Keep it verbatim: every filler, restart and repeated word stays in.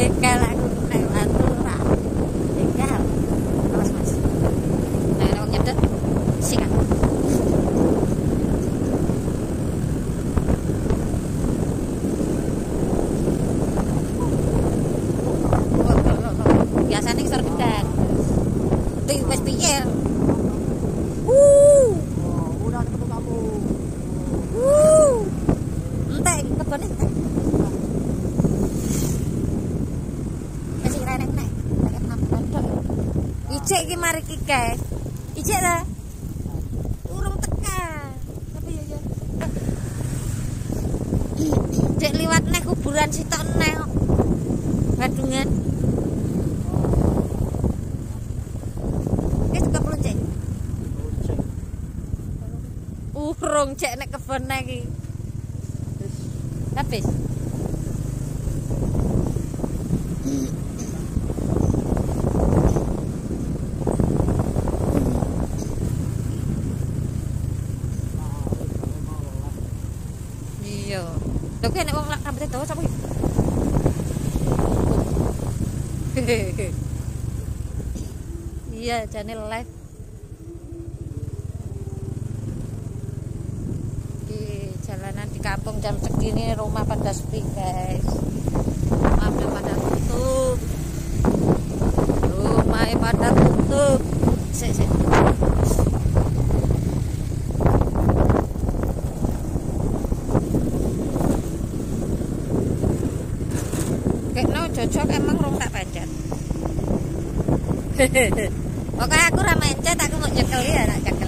begal aku nek batu ora. Begal. Mas Mas. Nah, nek nyedot sikat. Biasanya ngisor gedang. Ti wis piye? Uh. Udah ketemu kamu. Uh. Entek kebone entek. Wis rene nek. Nek makan tok. Ijek iki mari iki, guys. Ijek ta? Urung tekan. Tapi ya ya. Cek liwat neh kuburan sitok neh kok. Gadungan. Wis kepelun cek. Urung cek nek kebon neh iki. Habis. Iya. Lho kene nek wong lak rambute dawa sapa iki? Iya, jane live. Di jalanan di kampung jam segini rumah pada sepi, guys. Rumah udah pada tutup. Rumah pada tutup. Sik, sik. Kekno jojok emang rong tak pencet. Oke aku ra mencet, aku mau nyekel ya tak